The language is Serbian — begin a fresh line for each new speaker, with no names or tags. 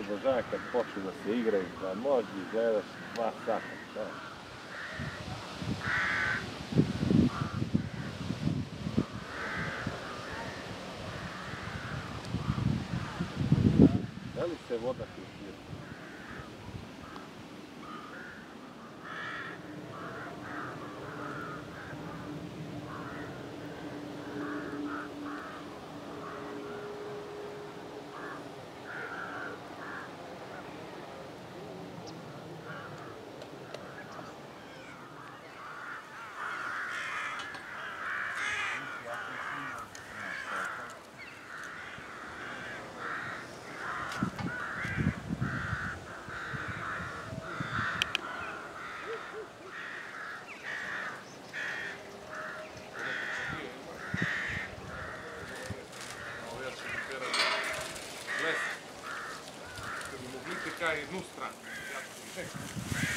obožavam kad počnu da se igraju, da možeš gledaš 2 sata. Da li se voda filtrira?
Kaj jednu stranu.